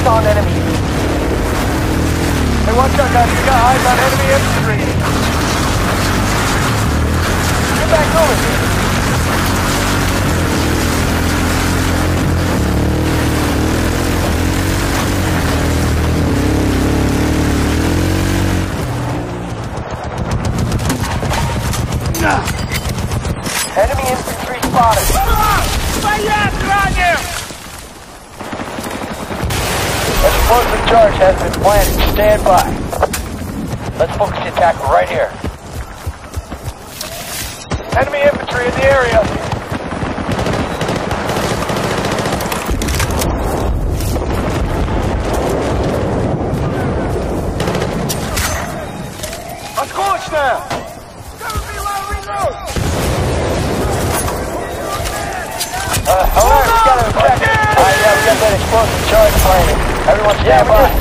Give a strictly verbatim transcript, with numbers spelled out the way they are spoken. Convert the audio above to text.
Focus on enemies. Hey, watch out, guys. We got eyes on enemy infantry. Get back over here. Enemy infantry spotted. Explosive charge has been planted. Stand by. Let's focus the attack right here. Enemy infantry in the area. Отскочь now! Uh, alright, we gotta attack. Alright, yeah, we got that explosive charge planted. Everyone stand by.